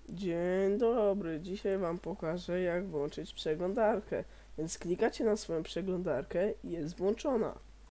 Dzień dobry, dzisiaj wam pokażę jak włączyć przeglądarkę, więc klikacie na swoją przeglądarkę i jest włączona.